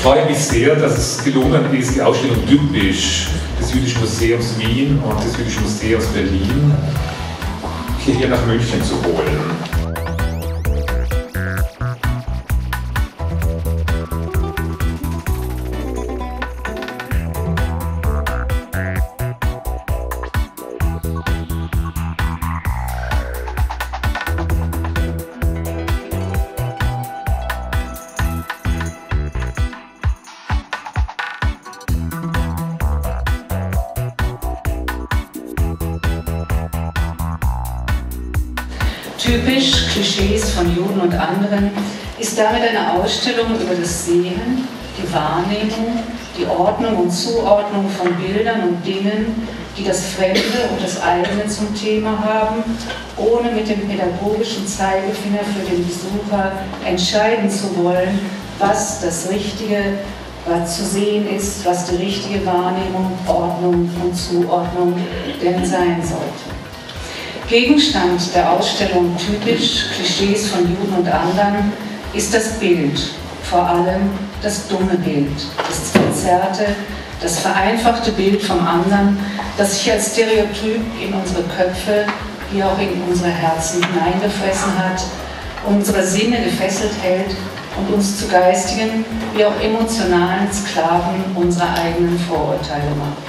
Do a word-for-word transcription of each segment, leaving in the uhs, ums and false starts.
freue mich sehr, dass es gelungen ist, die Ausstellung Typisch des Jüdischen Museums Wien und des Jüdischen Museums Berlin hierher nach München zu holen. Typisch, Klischees von Juden und anderen, ist damit eine Ausstellung über das Sehen, die Wahrnehmung, die Ordnung und Zuordnung von Bildern und Dingen, die das Fremde und das eigene zum Thema haben, ohne mit dem pädagogischen Zeigefinger für den Besucher entscheiden zu wollen, was das Richtige, was zu sehen ist, was die richtige Wahrnehmung, Ordnung und Zuordnung denn sein sollte. Gegenstand der Ausstellung Typisch, Klischees von Juden und anderen ist das Bild, vor allem das dumme Bild, das verzerrte, das vereinfachte Bild vom anderen, das sich als Stereotyp in unsere Köpfe wie auch in unsere Herzen hineingefressen hat, unsere Sinne gefesselt hält und uns zu geistigen wie auch emotionalen Sklaven unserer eigenen Vorurteile macht.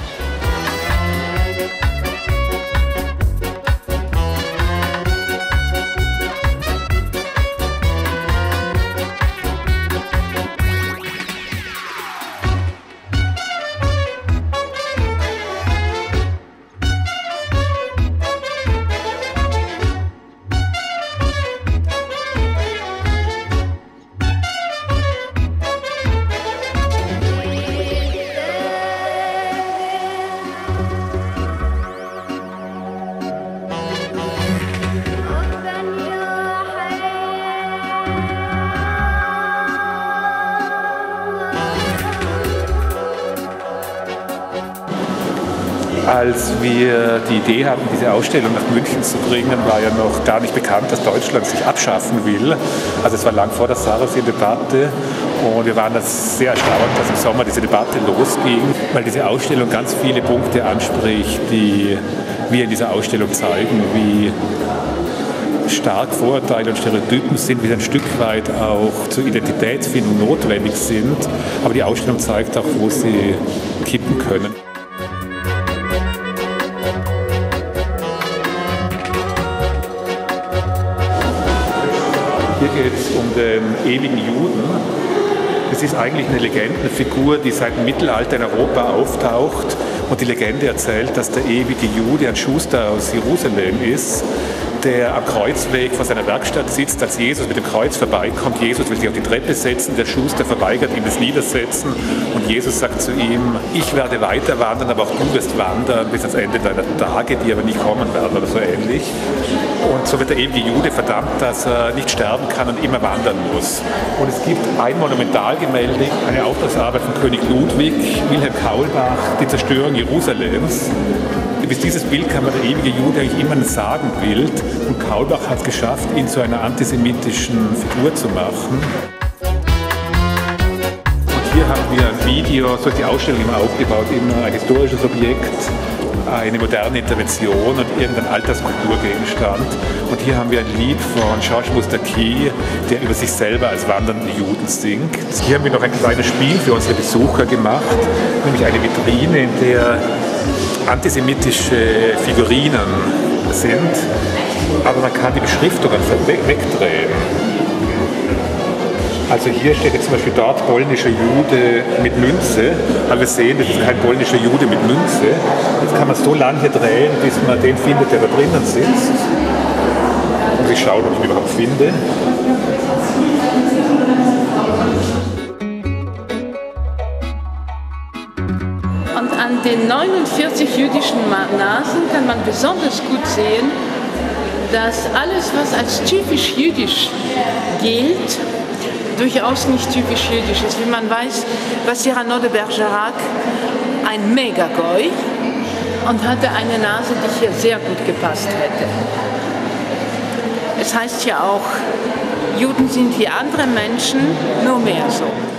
Als wir die Idee hatten, diese Ausstellung nach München zu bringen, war ja noch gar nicht bekannt, dass Deutschland sich abschaffen will. Also es war lang vor der Sarrazin-Debatte und wir waren das sehr erstaunt, dass im Sommer diese Debatte losging, weil diese Ausstellung ganz viele Punkte anspricht, die wir in dieser Ausstellung zeigen, wie stark Vorurteile und Stereotypen sind, wie sie ein Stück weit auch zur Identitätsfindung notwendig sind. Aber die Ausstellung zeigt auch, wo sie kippen können. Hier geht es um den ewigen Juden. Es ist eigentlich eine Legendenfigur, die seit dem Mittelalter in Europa auftaucht. Und die Legende erzählt, dass der ewige Jude ein Schuster aus Jerusalem ist, der am Kreuzweg vor seiner Werkstatt sitzt, als Jesus mit dem Kreuz vorbeikommt. Jesus will sich auf die Treppe setzen, der Schuster verweigert ihm das Niedersetzen und Jesus sagt zu ihm, ich werde weiter wandern, aber auch du wirst wandern bis ans Ende deiner Tage, die aber nicht kommen werden oder so ähnlich. Und so wird der ewige Jude verdammt, dass er nicht sterben kann und immer wandern muss. Und es gibt ein Monumentalgemälde, eine Auftragsarbeit von König Ludwig, Wilhelm Kaulbach, die Zerstörung Jerusalems. Bis dieses Bild kann man der ewige Jude eigentlich immer ein Sagenbild und Kaulbach hat es geschafft, ihn zu einer antisemitischen Figur zu machen. Und hier haben wir ein Video, so ist die Ausstellung immer aufgebaut, immer ein historisches Objekt, eine moderne Intervention und irgendein Alterskulturgegenstand. Und hier haben wir ein Lied von Georges Moustaki, der über sich selber als wandernden Juden singt. Hier haben wir noch ein kleines Spiel für unsere Besucher gemacht, nämlich eine Vitrine, in der antisemitische Figurinen sind, aber man kann die Beschriftungen wegdrehen. Also hier steht jetzt zum Beispiel dort polnischer Jude mit Münze, aber wir sehen, das ist kein polnischer Jude mit Münze. Jetzt kann man so lange hier drehen, bis man den findet, der da drinnen sitzt. Und ich schaue, ob ich ihn überhaupt finde. Und an den neunundvierzig jüdischen Nasen kann man besonders gut sehen, dass alles, was als typisch jüdisch gilt, durchaus nicht typisch jüdisch ist. Wie man weiß, war Cyrano de Bergerac ein Megagoy und hatte eine Nase, die hier sehr gut gepasst hätte. Es heißt ja auch, Juden sind wie andere Menschen, nur mehr so.